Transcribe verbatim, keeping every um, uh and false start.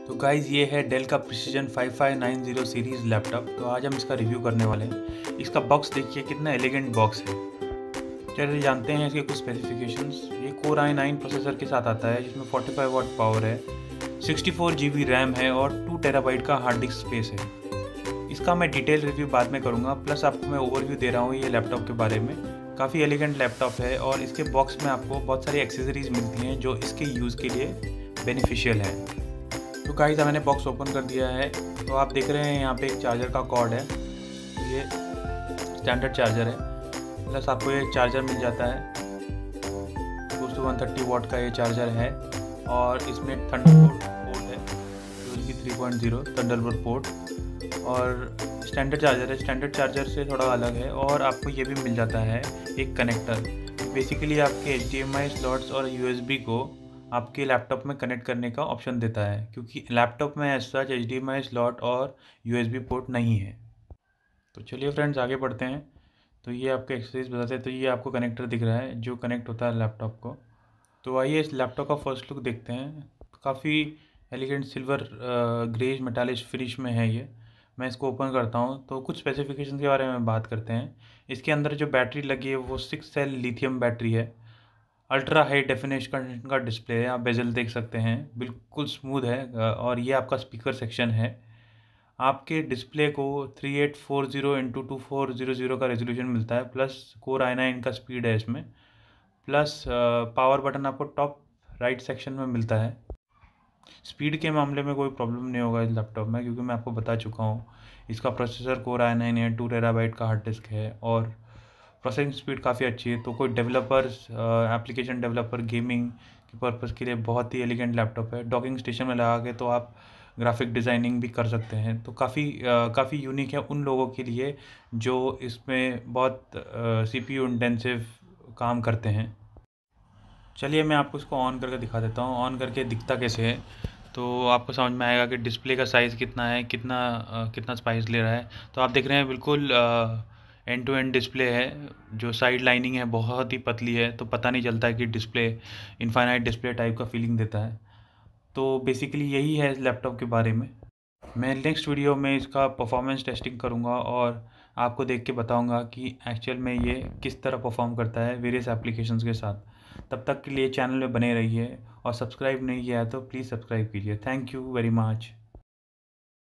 तो गाइज़ ये है डेल का precision five five nine zero series laptop. तो आज हम इसका रिव्यू करने वाले हैं। इसका बॉक्स देखिए कितना एलिगेंट बॉक्स है। चलिए जानते हैं इसके कुछ स्पेसिफिकेशंस। ये कोर आई नाइन प्रोसेसर के साथ आता है जिसमें फोर्टी फाइव वाट पावर है, sixty four G B RAM है और टू टेराबाइट का हार्ड डिस्क स्पेस है। इसका मैं डिटेल रिव्यू बाद में करूँगा, प्लस आपको मैं ओवरव्यू दे रहा हूँ ये लैपटॉप के बारे में। काफ़ी एलिगेंट लैपटॉप है और इसके बॉक्स में आपको बहुत सारी एक्सेसरीज़ मिलती हैं जो इसके यूज़ के लिए बेनिफिशियल है। तो गाइस मैंने बॉक्स ओपन कर दिया है। तो आप देख रहे हैं यहाँ पे एक चार्जर का कॉर्ड है। ये स्टैंडर्ड चार्जर है, प्लस आपको ये चार्जर मिल जाता है। Two two one thirty watt का ये चार्जर है और इसमें थंडरबोल्ट पोर्ट है, USB three point zero Thunderbolt port और स्टैंडर्ड चार्जर है। स्टैंडर्ड चार्जर से थोड़ा अलग है और आपको ये भी मिल जाता है एक कनेक्टर। बेसिकली आपके H D M I slots और यूएसबी को आपके लैपटॉप में कनेक्ट करने का ऑप्शन देता है, क्योंकि लैपटॉप में as such H D M I slot और यूएसबी पोर्ट नहीं है। तो चलिए फ्रेंड्स आगे बढ़ते हैं। तो ये आपके एक्सेसरीज बताते हैं। तो ये आपको कनेक्टर दिख रहा है जो कनेक्ट होता है लैपटॉप को। तो आइए इस लैपटॉप का फर्स्ट लुक देखते हैं। काफ़ी elegant silver greys metallish finish में है ये। मैं इसको ओपन करता हूँ तो कुछ स्पेसिफिकेशन के बारे में बात करते हैं। इसके अंदर जो बैटरी लगी है वो सिक्स सेल लिथियम बैटरी है। अल्ट्रा हाई डेफिनेशन का डिस्प्ले है, आप बेजल देख सकते हैं, बिल्कुल स्मूथ है। और ये आपका स्पीकर सेक्शन है। आपके डिस्प्ले को three eight four zero into two four zero zero का रेजोल्यूशन मिलता है, प्लस कोर आई नाइन का स्पीड है इसमें, प्लस पावर बटन आपको टॉप राइट सेक्शन में मिलता है। स्पीड के मामले में कोई प्रॉब्लम नहीं होगा इस लैपटॉप में, क्योंकि मैं आपको बता चुका हूँ इसका प्रोसेसर कोर आई नाइन है, टू टेराबाइट का हार्ड डिस्क है और प्रोसेसिंग स्पीड काफ़ी अच्छी है। तो कोई डेवलपर्स, एप्लीकेशन डेवलपर, गेमिंग के पर्पज़ के लिए बहुत ही एलिगेंट लैपटॉप है। डॉकिंग स्टेशन में लगा के तो आप ग्राफिक डिज़ाइनिंग भी कर सकते हैं। तो काफ़ी काफ़ी यूनिक है उन लोगों के लिए जो इसमें बहुत सी पी यू इंटेंसिव काम करते हैं। चलिए मैं आपको इसको ऑन करके दिखा देता हूँ, ऑन करके दिखता कैसे है। तो आपको समझ में आएगा कि डिस्प्ले का साइज़ कितना है, कितना आ, कितना स्पाइस ले रहा है। तो आप देख रहे हैं बिल्कुल एंड टू एंड डिस्प्ले है। जो साइड लाइनिंग है बहुत ही पतली है, तो पता नहीं चलता है कि डिस्प्ले इनफाइनाइट डिस्प्ले टाइप का फीलिंग देता है। तो बेसिकली यही है इस लैपटॉप के बारे में। मैं नेक्स्ट वीडियो में इसका परफॉर्मेंस टेस्टिंग करूँगा और आपको देख के बताऊँगा कि एक्चुअल में ये किस तरह परफॉर्म करता है वेरियस एप्लीकेशंस के साथ। तब तक के लिए चैनल में बने रहिए और सब्सक्राइब नहीं किया है तो प्लीज़ सब्सक्राइब कीजिए। Thank you very much.